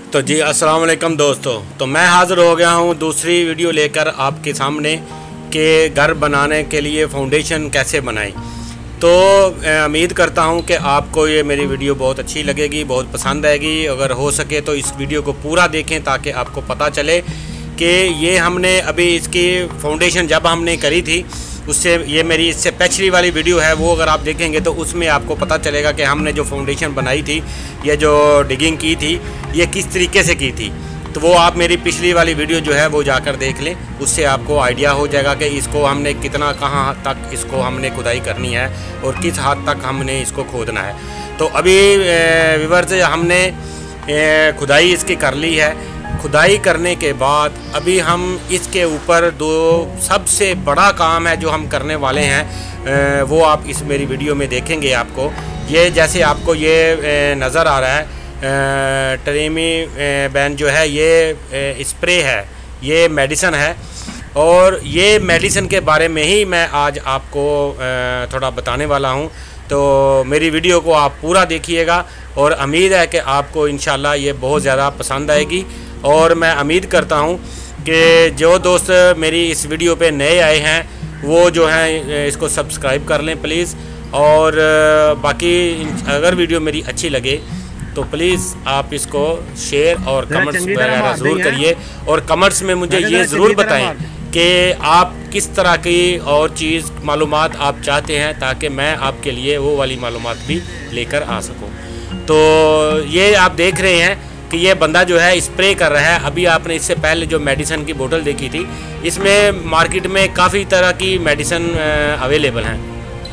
तो जी अस्सलाम वालेकुम दोस्तों, तो मैं हाज़िर हो गया हूँ दूसरी वीडियो लेकर आपके सामने कि घर बनाने के लिए फाउंडेशन कैसे बनाएं। तो उम्मीद करता हूँ कि आपको ये मेरी वीडियो बहुत अच्छी लगेगी, बहुत पसंद आएगी। अगर हो सके तो इस वीडियो को पूरा देखें ताकि आपको पता चले कि ये हमने अभी इसकी फाउंडेशन जब हमने करी थी उससे ये मेरी इससे पिछली वाली वीडियो है, वो अगर आप देखेंगे तो उसमें आपको पता चलेगा कि हमने जो फाउंडेशन बनाई थी, ये जो डिगिंग की थी, ये किस तरीके से की थी। तो वो आप मेरी पिछली वाली वीडियो जो है वो जाकर देख लें, उससे आपको आइडिया हो जाएगा कि इसको हमने कितना कहाँ तक इसको हमने खुदाई करनी है और किस हद तक हमने इसको खोदना है। तो अभी व्यूअर्स हमने खुदाई इसकी कर ली है। खुदाई करने के बाद अभी हम इसके ऊपर दो सबसे बड़ा काम है जो हम करने वाले हैं, वो आप इस मेरी वीडियो में देखेंगे। आपको ये जैसे आपको ये नज़र आ रहा है ट्रेमी बैन जो है ये स्प्रे है, ये मेडिसन है। और ये मेडिसन के बारे में ही मैं आज आपको थोड़ा बताने वाला हूँ। तो मेरी वीडियो को आप पूरा देखिएगा और उम्मीद है कि आपको इंशाल्लाह ये बहुत ज़्यादा पसंद आएगी। और मैं उम्मीद करता हूँ कि जो दोस्त मेरी इस वीडियो पे नए आए हैं वो जो हैं इसको सब्सक्राइब कर लें प्लीज़। और बाकी अगर वीडियो मेरी अच्छी लगे तो प्लीज़ आप इसको शेयर और कमेंट्स वगैरह ज़रूर करिए। और कमेंट्स में मुझे ये ज़रूर बताएं कि आप किस तरह की और चीज़ मालूमात आप चाहते हैं ताकि मैं आपके लिए वो वाली मालूमात भी लेकर आ सकूं। तो ये आप देख रहे हैं कि ये बंदा जो है स्प्रे कर रहा है। अभी आपने इससे पहले जो मेडिसिन की बोतल देखी थी, इसमें मार्केट में काफ़ी तरह की मेडिसिन अवेलेबल हैं।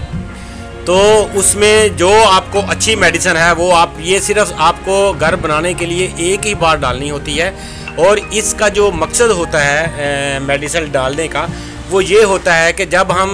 तो उसमें जो आपको अच्छी मेडिसिन है वो आप ये सिर्फ आपको घर बनाने के लिए एक ही बार डालनी होती है। और इसका जो मकसद होता है मेडिसिन डालने का वो ये होता है कि जब हम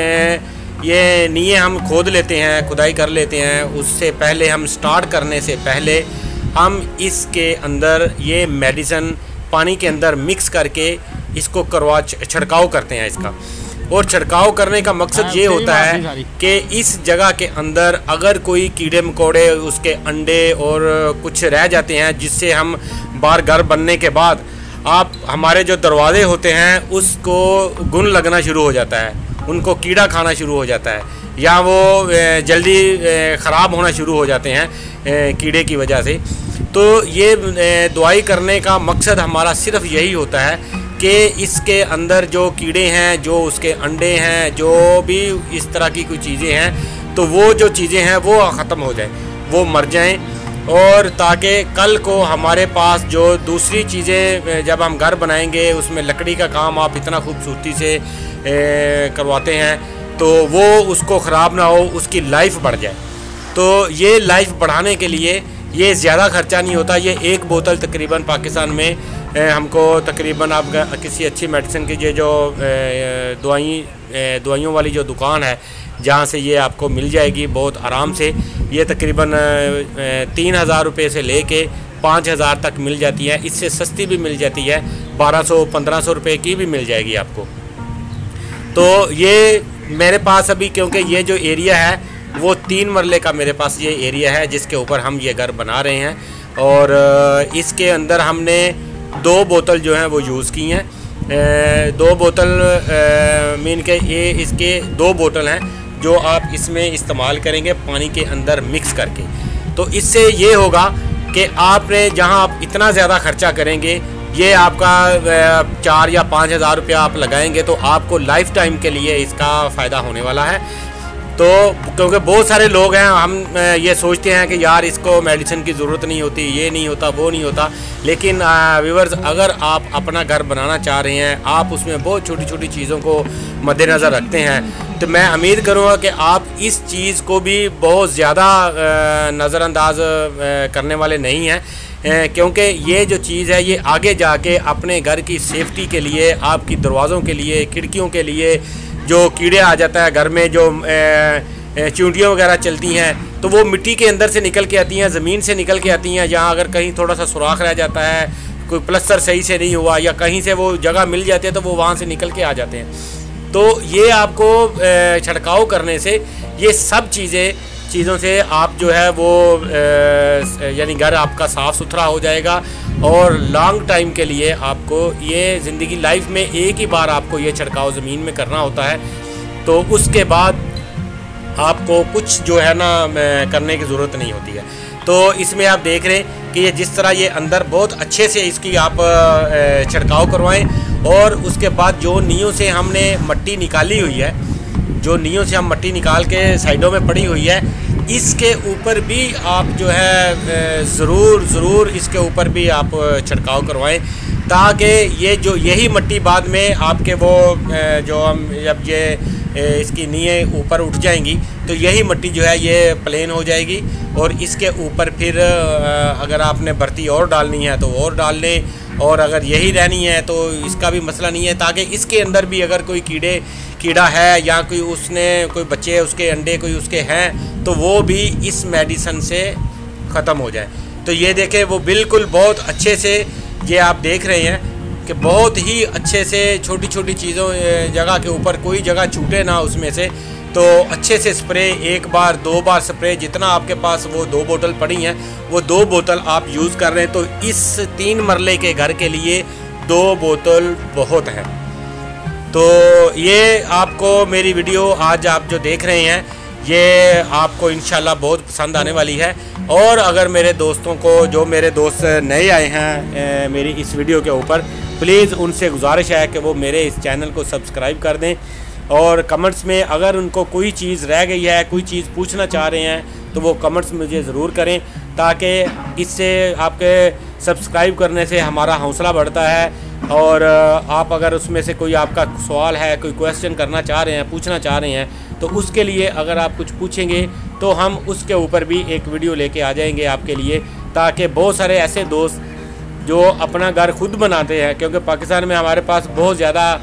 ये नींव हम खोद लेते हैं, खुदाई कर लेते हैं, उससे पहले हम स्टार्ट करने से पहले हम इसके अंदर ये मेडिसिन पानी के अंदर मिक्स करके इसको छिड़काव करते हैं इसका। और छिड़काव करने का मकसद ये होता है कि इस जगह के अंदर अगर कोई कीड़े मकोड़े उसके अंडे और कुछ रह जाते हैं जिससे हम बाहर घर बनने के बाद आप हमारे जो दरवाजे होते हैं उसको घुन लगना शुरू हो जाता है, उनको कीड़ा खाना शुरू हो जाता है या वो जल्दी ख़राब होना शुरू हो जाते हैं कीड़े की वजह से। तो ये दवाई करने का मकसद हमारा सिर्फ यही होता है कि इसके अंदर जो कीड़े हैं, जो उसके अंडे हैं, जो भी इस तरह की कोई चीज़ें हैं, तो वो जो चीज़ें हैं वो ख़त्म हो जाएं, वो मर जाएं। और ताकि कल को हमारे पास जो दूसरी चीज़ें जब हम घर बनाएंगे उसमें लकड़ी का काम आप इतना खूबसूरती से करवाते हैं तो वो उसको ख़राब ना हो, उसकी लाइफ बढ़ जाए। तो ये लाइफ बढ़ाने के लिए ये ज़्यादा ख़र्चा नहीं होता। ये एक बोतल तकरीबन पाकिस्तान में हमको तकरीबन आप किसी अच्छी मेडिसिन की जो दवाइयों वाली जो दुकान है जहाँ से ये आपको मिल जाएगी बहुत आराम से। ये तकरीबन 3000 रुपये से लेके 5000 तक मिल जाती है। इससे सस्ती भी मिल जाती है, 1200-1500 रुपये की भी मिल जाएगी आपको। तो ये मेरे पास अभी क्योंकि ये जो एरिया है वो 3 मरले का मेरे पास ये एरिया है जिसके ऊपर हम ये घर बना रहे हैं। और इसके अंदर हमने 2 बोतल जो हैं वो यूज़ की हैं। 2 बोतल मीन के ये इसके 2 बोतल हैं जो आप इसमें इस्तेमाल करेंगे पानी के अंदर मिक्स करके। तो इससे ये होगा कि आपने जहां आप इतना ज़्यादा ख़र्चा करेंगे, ये आपका 4 या 5000 रुपया आप लगाएंगे तो आपको लाइफ टाइम के लिए इसका फ़ायदा होने वाला है। तो क्योंकि बहुत सारे लोग हैं, हम ये सोचते हैं कि यार इसको मेडिसिन की ज़रूरत नहीं होती, ये नहीं होता, वो नहीं होता। लेकिन व्यूअर्स अगर आप अपना घर बनाना चाह रहे हैं, आप उसमें बहुत छोटी छोटी चीज़ों को मद्देनज़र रखते हैं, तो मैं उम्मीद करूँगा कि आप इस चीज़ को भी बहुत ज़्यादा नज़रअंदाज करने वाले नहीं हैं। क्योंकि ये जो चीज़ है ये आगे जाके अपने घर की सेफ्टी के लिए, आपकी दरवाज़ों के लिए, खिड़कियों के लिए, जो कीड़े आ जाता है घर में, जो चींटियाँ वगैरह चलती हैं तो वो मिट्टी के अंदर से निकल के आती हैं, ज़मीन से निकल के आती हैं। जहाँ अगर कहीं थोड़ा सा सुराख रह जाता है, कोई प्लस्तर सही से नहीं हुआ या कहीं से वो जगह मिल जाती है तो वो वहाँ से निकल के आ जाते हैं। तो ये आपको छिड़काव करने से ये सब चीज़ें چیزوں سے آپ جو ہے وہ یعنی گھر آپ کا صاف ستھرا ہو جائے گا، اور لانگ ٹائم کے لیے آپ کو یہ زندگی لائف میں ایک ہی بار آپ کو یہ چھڑکاؤ زمین میں کرنا ہوتا ہے، تو اس کے بعد آپ کو کچھ جو ہے نا کرنے کی ضرورت نہیں ہوتی ہے۔ تو اس میں آپ دیکھ رہے ہیں کہ یہ جس طرح یہ اندر بہت اچھے سے اس کی آپ چھڑکاؤ کروائیں، اور اس کے بعد جو نیوں سے ہم نے مٹی نکالی ہوئی ہے، جو نیوں سے ہم مٹی نکال کے سائڈوں میں پڑی ہوئی ہے، اس کے اوپر بھی آپ جو ہے ضرور اس کے اوپر بھی آپ چھڑکاؤ کروائیں، تاکہ یہ جو یہی مٹی بعد میں آپ کے وہ جو ہم جب یہ اس کی نییں اوپر اٹھ جائیں گی تو یہی مٹی جو ہے یہ پلین ہو جائے گی، اور اس کے اوپر پھر اگر آپ نے برتی اور ڈالنی ہے تو اور ڈال لیں، اور اگر یہی رہنی ہے تو اس کا بھی مسئلہ نہیں ہے، تاکہ اس کے اندر بھی اگر کوئی کیڑا ہے یا کوئی بچے اس کے انڈے کوئی اس کے ہیں تو وہ بھی اس میڈیسن سے ختم ہو جائے۔ تو یہ دیکھیں وہ بالکل بہت اچھے سے یہ آپ دیکھ رہے ہیں کہ بہت ہی اچھے سے چھوٹی چھوٹی چیزوں جگہ کے اوپر کوئی جگہ چھوٹے نہ اس میں سے، تو اچھے سے سپرے 1 بار 2 بار سپرے، جتنا آپ کے پاس وہ 2 بوتل پڑی ہیں وہ 2 بوتل آپ یوز کر رہے ہیں، تو اس 3 مرلے کے گھر کے لیے 2 بوتل بہت ہیں۔ تو یہ آپ کو میری ویڈیو آج آپ جو دیکھ رہے ہیں یہ آپ کو انشاءاللہ بہت پسند آنے والی ہے، اور اگر میرے دوستوں کو جو میرے دوست نئے آئے ہیں میری اس ویڈیو کے اوپر، پلیز ان سے گزارش ہے کہ وہ میرے اس چینل کو سبسکرائب کر دیں، اور کمنٹس میں اگر ان کو کوئی چیز رہ گئی ہے، کوئی چیز پوچھنا چاہ رہے ہیں تو وہ کمنٹس مجھے ضرور کریں، تاکہ اس سے آپ کے سبسکرائب کرنے سے ہمارا حوصلہ بڑھتا ہے، اور آپ اگر اس میں سے کوئی آپ کا سوال ہے، کوئی کویسچن کرنا چاہ رہے ہیں، پوچھنا چاہ رہے ہیں، تو اس کے لیے اگر آپ کچھ پوچھیں گے تو ہم اس کے اوپر بھی ایک ویڈیو لے کے آ جائیں گے آپ کے لیے، تاکہ بہت سارے ایسے دوست جو اپنا گھر خود بناتے ہیں، کیونکہ پاکستان میں ہمارے پاس بہت زیادہ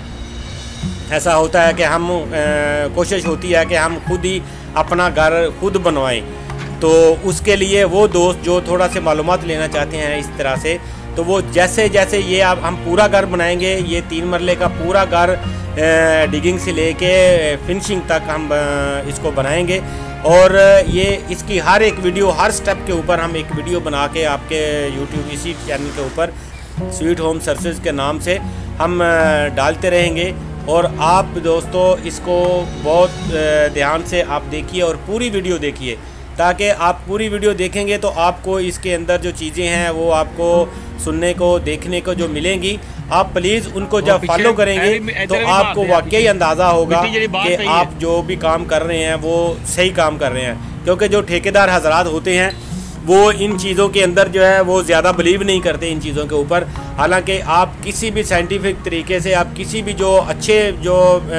ایسا ہوتا ہے کہ ہم کوشش ہوتی ہے کہ ہم خود ہی اپنا گھر خود بنوائیں، تو اس کے لیے وہ دوست جو تھوڑا سے معلومات لینا چاہتے ہیں اس طرح سے، تو وہ جیسے یہ اب ہم پورا گھر بنائیں گے، یہ 3 مرلے کا پورا گھر ڈگنگ سے لے کے فنشنگ تک ہم اس کو بنائیں گے، اور یہ اس کی ہر ایک ویڈیو، ہر سٹیپ کے اوپر ہم ایک ویڈیو بنا کے آپ کے یوٹیوب اسی چینل کے اوپر سویٹ ہوم سروسز کے نام سے ہم ڈالتے رہیں گے، اور آپ دوستو اس کو بہت دھیان سے آپ دیکھیے اور پوری ویڈیو دیکھیے، تاکہ آپ پوری ویڈیو دیکھیں گے تو آپ کو اس کے اندر جو چیزیں ہیں وہ آپ کو سننے کو دیکھنے کو جو ملیں گی، آپ پلیز ان کو جب فالو کریں گے تو آپ کو واقعی اندازہ ہوگا کہ آپ جو بھی کام کر رہے ہیں وہ صحیح کام کر رہے ہیں، کیونکہ جو ٹھیکیدار حضرات ہوتے ہیں وہ ان چیزوں کے اندر جو ہے وہ زیادہ بلیو نہیں کرتے ان چیزوں کے اوپر، حالانکہ آپ کسی بھی سائنٹیفک طریقے سے آپ کسی بھی جو اچھے جو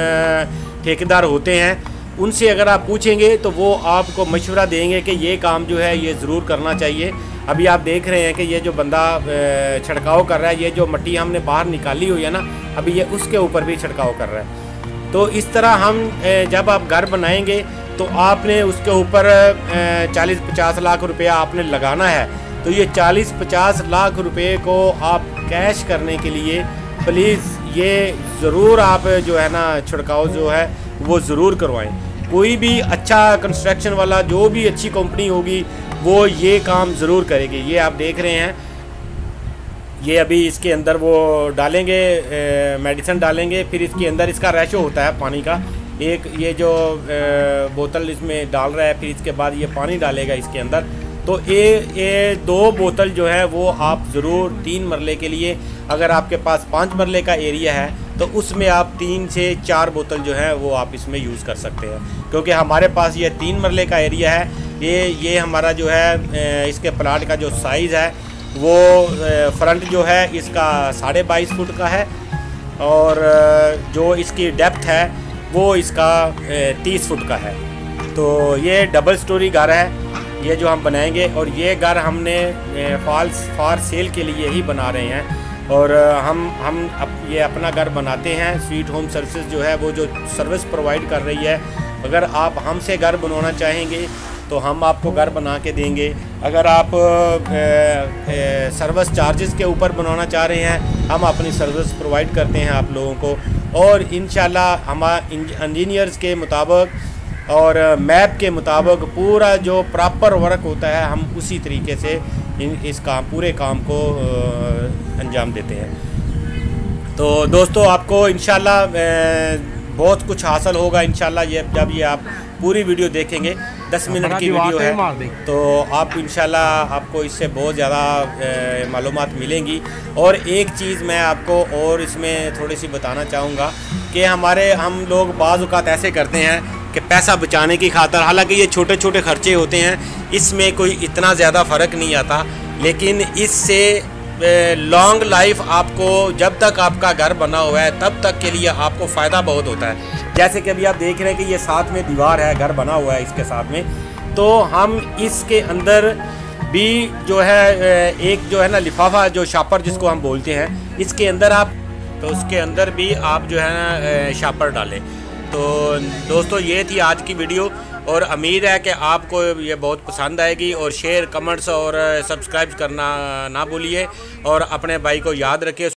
ٹھیکیدار ہوتے ہیں ان سے اگر آپ پوچھیں گے تو وہ آپ کو مشورہ دیں گے کہ یہ کام جو ہے یہ ضرور کرنا چاہیے۔ ابھی آپ دیکھ رہے ہیں کہ یہ جو بندہ چھڑکاؤ کر رہا ہے، یہ جو مٹی ہم نے باہر نکالی ہوئی ہے نا، ابھی یہ اس کے اوپر بھی چھڑکاؤ کر رہا ہے۔ تو اس طرح ہم جب آپ گھر بنائیں گے تو آپ نے اس کے اوپر 40-50 لاکھ روپیہ آپ نے لگانا ہے، تو یہ 40-50 لاکھ روپے کو آپ کیش کرنے کے لیے پلیز یہ ضرور آپ جو ہے نا چھڑکاؤ جو ہے وہ ضرور کروائیں۔ کوئی بھی اچھا کنسٹرکشن والا جو بھی اچھی کمپنی ہوگی وہ یہ کام ضرور کرے گی۔ یہ آپ دیکھ رہے ہیں، یہ ابھی اس کے اندر وہ ڈالیں گے، میڈیسن ڈالیں گے، پھر اس کے اندر اس کا ریشو ہوتا ہے پانی کا، ایک یہ جو بوتل اس میں ڈال رہا ہے، پھر اس کے بعد یہ پانی ڈالے گا اس کے اندر، تو یہ 2 بوتل جو ہے وہ آپ ضرور 3 مرلے کے لیے، اگر آپ کے پاس 5 مرلے کا ایریا ہے تو اس میں آپ 3 سے 4 بوتل جو ہے وہ آپ اس میں یوز کر سکتے ہیں، کیونکہ ہمارے پاس یہ 3 مرلے کا ایریا ہے، یہ ہمارا جو ہے اس کے پلاٹ کا جو سائز ہے وہ فرنٹ جو ہے اس کا 22.5 فٹ کا ہے، اور جو اس کی ڈیپتھ ہے وہ اس کا 30 فٹ کا ہے۔ تو یہ ڈبل سٹوری گھر ہے یہ جو ہم بنائیں گے، اور یہ گھر ہم نے فار سیل کے لیے ہی بنا رہے ہیں، اور ہم یہ اپنا گھر بناتے ہیں۔ سویٹ ہوم سروسز جو ہے وہ جو سروس پرووائڈ کر رہی ہے، اگر آپ ہم سے گھر بنوانا چاہیں گے تو ہم آپ کو گھر بنا کے دیں گے، اگر آپ سروس چارجز کے اوپر بنوانا چاہ رہے ہیں ہم اپنی سروس پرووائڈ کرتے ہیں آپ لوگوں کو، اور انشاءاللہ ہم انجینئرز کے مطابق اور میپ کے مطابق پورا جو پراپر ورک ہوتا ہے ہم اسی طریقے سے اس پورے کام کو انجام دیتے ہیں۔ تو دوستو آپ کو انشاءاللہ بہت کچھ حاصل ہوگا انشاءاللہ جب یہ آپ پوری ویڈیو دیکھیں گے۔ 10 منٹ کی ویڈیو ہے تو آپ انشاءاللہ آپ کو اس سے بہت زیادہ معلومات ملیں گی۔ اور ایک چیز میں آپ کو اور اس میں تھوڑی سی بتانا چاہوں گا کہ ہم لوگ بعض اوقات ایسے کرتے ہیں کہ پیسہ بچانے کی خاطر، حالانکہ یہ چھوٹے چھوٹے خرچے ہوتے ہیں، اس میں کوئی اتنا زیادہ فرق نہیں آتا، لیکن اس سے لانگ لائف آپ کو جب تک آپ کا گھر بنا ہوا ہے تب تک کے لیے آپ کو فائدہ بہت ہوتا ہے۔ جیسے کہ ابھی آپ دیکھ رہے ہیں کہ یہ ساتھ میں دیوار ہے، گھر بنا ہوا ہے اس کے ساتھ میں، تو ہم اس کے اندر بھی جو ہے ایک جو ہے نا لفافہ جو شاپر جس کو ہم بولتے ہیں، اس کے اندر اس کے اندر بھی آپ جو ہے نا شاپر ڈالیں۔ تو دوستو یہ تھی آج کی ویڈیو، اور امید ہے کہ آپ کو یہ بہت پسند آئے گی، اور شیئر، کمنٹس اور سبسکرائب کرنا نہ بھولیے، اور اپنے بھائی کو یاد رکھیے۔